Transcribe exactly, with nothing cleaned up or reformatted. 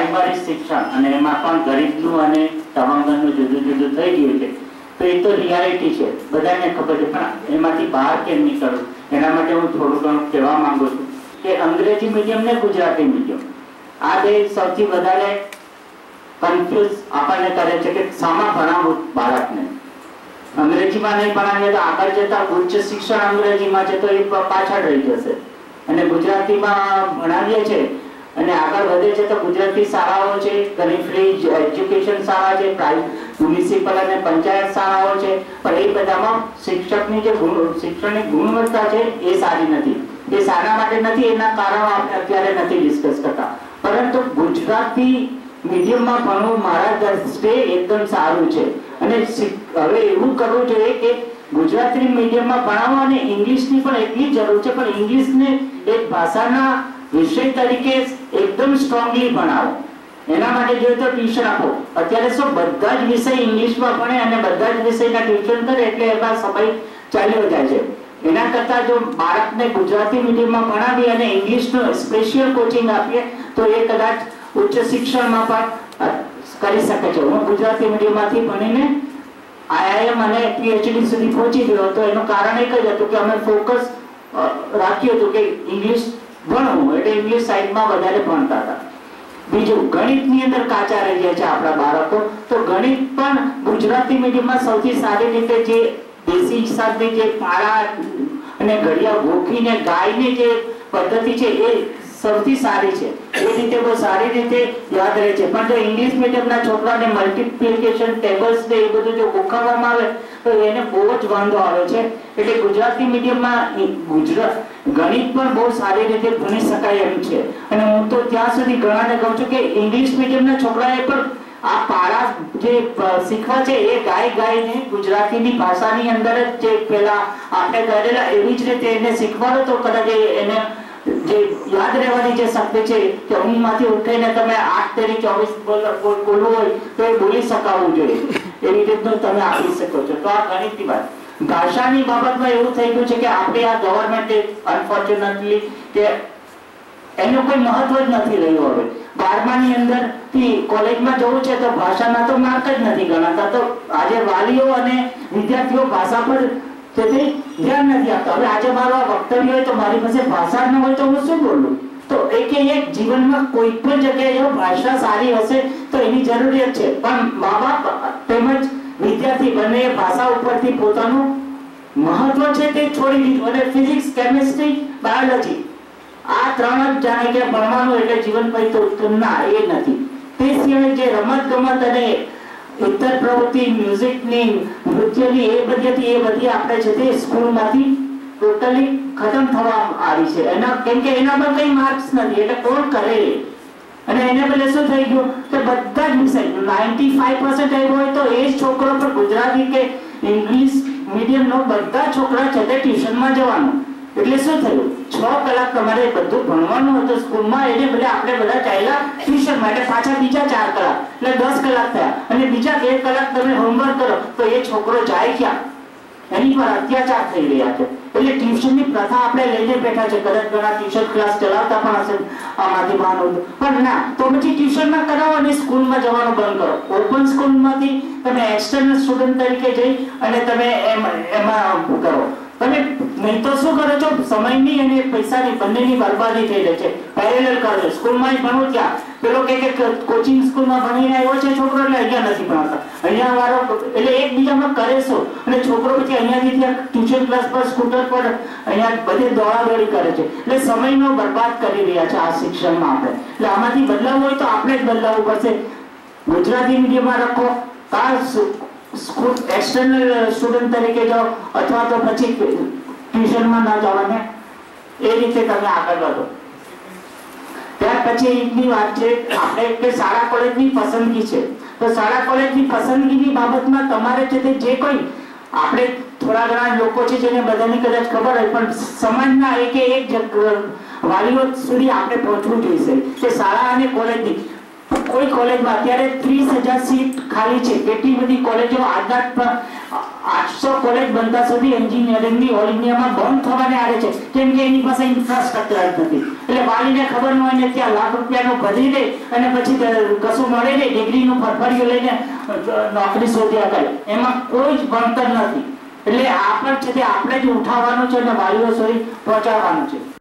Primary શિક્ષણ અને એમાં પણ ગરીબનું અને તવાંગરનું જુદું જુદું થઈ ગયું છે, તો એ તો રિયાલિટી છે, બધાને ખબર છે, પણ એમાંથી બહાર કેમ નીકળવું એના માટે હું થોડું ઘણું કહેવા માંગુ છું કે અંગ્રેજી મીડિયમ ને ગુજરાતી મીડિયમ આ બે સૌથી વધારે કન્ફ્યુઝ આપણને કરે છે કે શામાં ભણાવવું બાળકને. અંગ્રેજીમાં નહીં ભણાવીએ તો આગળ જતા ઉચ્ચ શિક્ષણ અંગ્રેજીમાં છે તો એ પાછળ રહી જશે, અને ગુજરાતીમાં ભણાવીએ છે અને આગળ વધે છે તો ગુજરાતી શાળાઓ છે, ઘણી ફ્રી એજ્યુકેશન શાળા છે, પ્રાઇવેટ મ્યુનિસિપલ અને પંચાયત શાળાઓ છે, પણ એ બધામાં શિક્ષકની જે શિક્ષણની ગુણવત્તા છે એ સારી નથી. એ શાના માટે નથી એના કારણો આપણે અત્યારે નથી ડિસ્કસ કરતા, પરંતુ ગુજરાતી મીડિયમમાં ભણવું મારા દ્રષ્ટિએ એકદમ સારું છે. અને હવે એવું કરવું જોઈએ કે ગુજરાતી મીડિયમમાં ભણાવો અને ઇંગ્લિશની પણ એટલી જરૂર છે, પણ ઇંગ્લિશને એક ભાષાના વિષય તરીકે એકદમ સ્ટ્રોંગલી ભણાવો. એના માટે જોઈએ તો ટ્યુશન આપો. અત્યારે શું બધા જ વિષય ઇંગ્લિશમાં ભણે અને બધા જ વિષયના ટ્યુશન કરે એટલે એમાં સમય ચાલ્યો જાય છે. એના કરતા જો બાળકને ગુજરાતી મીડિયમમાં ભણાવી અને ઇંગ્લિશનું સ્પેશિયલ કોચિંગ આપીએ તો એ કદાચ ઉચ્ચ શિક્ષણમાં પણ કરી શકે છે. હું ગુજરાતી મીડિયમમાંથી ભણીને આઈઆઈએમ અને પીએચડી સુધી પહોંચી ગયો તો એનું કારણ એક જ હતું કે અમે ફોકસ રાખ્યું હતું કે ઇંગ્લિશ ભણવું, એટલે ઇંગ્લિશ સાઇડમાં વધારે ભણતા હતા. બીજું, ગણિતની અંદર કાચા રહી ગયા છે આપણા બાળકો, તો ગણિત પણ ગુજરાતી મીડિયમમાં સૌથી સારી રીતે જે દેશી હિસાબની જે પાળા અને ઘડિયા ગોખીને ગાયની જે પદ્ધતિ છે એ સૌથી સારી છે, એ રીતે બહુ સારી રીતે યાદ રહે છે. પણ જો ઇંગ્લિશ મીડિયમના છોકરાને મલ્ટીપ્લિકેશન ટેબલ્સ ને એ બધું જો ગોખાવવામાં આવે તો એને બહુ જ વાંધો આવે છે. એટલે ગુજરાતી મીડિયમમાં ગુજરાત ગણિત પણ બહુ સારી રીતે ભણી શકાય એમ છે. અને હું તો ત્યાં સુધી ઘણાને કહું છું કે ઇંગ્લિશ મીડિયમના છોકરાએ પણ આ પાળા જે શીખવા છે એ ગાય ગાયને ગુજરાતીની ભાષાની અંદર જ જે પેલા આપણે કરેલા એવી જ રીતે એને શીખવાડો તો કદાચ એને જે યાદ રહેવાની જે શક્તિ છે કે ઊંઘમાંથી ઉઠીને તમે આઠ તેરી ચોવીસ બોલવું હોય તો એ બોલી શકાવવું જોઈએ, એવી રીતનું તમે આપી શકો છો. તો આ ગણિતની વાત. ભાષાની બાબતમાં એવું થઈ ગયું છે કે આપણે આ ગવર્મેન્ટે અનફોર્ચ્યુનેટલી કે એનું કોઈ મહત્વ જ નથી રહ્યું. હવે બારમાની અંદર થી કોલેજમાં જવું છે તો ભાષાના તો માર્ક જ નથી ગણાતા, તો આજે વાલીઓ અને વિદ્યાર્થીઓ ભાષા પર તેથી ધ્યાન નથી આપતા. હવે આજે મારો આ વક્તવ્ય હોય તો મારી પાસે ભાષા ન હોય તો હું શું બોલું? તો એક એક જીવનમાં કોઈ પણ જગ્યાએ જો ભાષા સારી હશે તો એની જરૂરિયાત છે, પણ મા બાપ તેમજ વિદ્યાર્થી બંને ભાષા ઉપરથી પોતાનું મહત્વ છે તે છોડી દીધું અને ફિઝિક્સ, કેમિસ્ટ્રી, બાયોલોજી આ ત્રણ જ જાણે કે ભણવાનું એટલે જીવન પછી તો ના એ નથી. તે સિવાય જે રમત ગમત અને ઇતર પ્રવૃત્તિ, મ્યુઝિકની, નૃત્યની એ બધી એ બધી આપણે છે તે સ્કૂલમાંથી ટોટલી ખતમ થવા આવી છે. એના કેમ કે એના પર કઈ માર્ક્સ નથી એટલે કોણ કરે? અને એને બદલે શું થઈ ગયું કે બધા જ વિષય નાઇન્ટી ફાઈવ પર્સન્ટ આવ્યો હોય તો એ જ છોકરો પર ગુજરાતી કે ઇંગ્લિશ મીડિયમનો બધા છોકરા છે તે ટ્યુશનમાં જવાનું. એટલે શું થયું? છ કલાક તમારે બધું ભણવાનું હતું સ્કૂલમાં, એને બદલે આપણે બધા ચાલ્યા ટ્યુશનમાં, એટલે પાછા બીજા ચાર કલાક એટલે દસ કલાક થયા, અને બીજા બે કલાક તમે હોમવર્ક કરો તો એ છોકરો જાય ક્યાં? એની પર અત્યાચાર થઈ રહ્યા છે. એટલે ટ્યુશનની પ્રથા આપણે લઈને બેઠા છે. કદાચ ઘણા ટ્યુશન ક્લાસ ચલાવતા પણ હશે આમાંથી બહાનું, પણ ના, તો પછી ટ્યુશનમાં કરાવો અને સ્કૂલમાં જવાનું બંધ કરો. ઓપન સ્કૂલમાંથી તમે એક્સટર્નલ સ્ટુડન્ટ તરીકે જઈ અને તમે એમાં કરો. તમે નહીં તો શું કરો છો? સમયની અને પૈસાની બંનેની બરબાદી થઈ રહી છે. પેરેલલ કરો, સ્કૂલમાં ભણો ત્યાં પેલો કે કોચિંગ સ્કૂલમાં ભણીને આવ્યો છે છોકરો એટલે અહીંયા નથી ભણતા, અહીંયા વાળો એટલે એકબીજામાં કરે શું, અને છોકરો પછી અહીંયાથી ત્યાં ટ્યુશન ક્લાસ પર સ્કૂટર પર અહીંયા બધે દોડાદોડી કરે છે. એટલે સમયનો બરબાદ કરી રહ્યા છે આ શિક્ષણમાં આપણે. એટલે આમાંથી બદલાવવું હોય તો આપણે જ બદલાવવું પડશે. ગુજરાતી મીડિયમમાં રાખો, કા સ્કૂલ એક્સટર્નલ સ્ટુડન્ટ તરીકે જાઓ અથવા તો પછી ટ્યુશનમાં ના જવાને એ રીતે તમે આગળ વધો. ત્યાર પછી એકની વાત છે આપણે કે શાળા કોલેજની પસંદગી છે. તો શાળા કોલેજની પસંદગીની બાબતમાં તમારે છે તે જે કોઈ આપણે થોડા ઘણા લોકો છે જેને બધાની કદાચ ખબર હોય, પણ સમાજના એક એક વાલીઓ સુધી આપણે પહોંચવું જોઈશે કે શાળા અને કોલેજની કોઈ કોલેજમાં અત્યારે ત્રીસ હજાર સીટ ખાલી છે. કેટલી બધી કોલેજો આજના આઠસો કોલેજ બનતા સુધી એન્જિનિયરિંગની ઓલ ઇન્ડિયામાં બંધ થવાને આરે છે, કેમ કે એની પાસે ઇન્ફ્રાસ્ટ્રક્ચર જ નથી. એટલે વાલીને ખબર ન હોય ને ત્યાં લાખ રૂપિયાનો ભરી દે અને પછી કશું મળે નહીં, ડિગ્રીનું ફરફરિયું લઈને નોકરી શોધ્યા કરે, એમાં કોઈ જ ભણતર નથી. એટલે આ પણ છે તે આપણે જ ઉઠાવવાનું છે અને વાલીઓ સુધી પહોંચાડવાનું છે.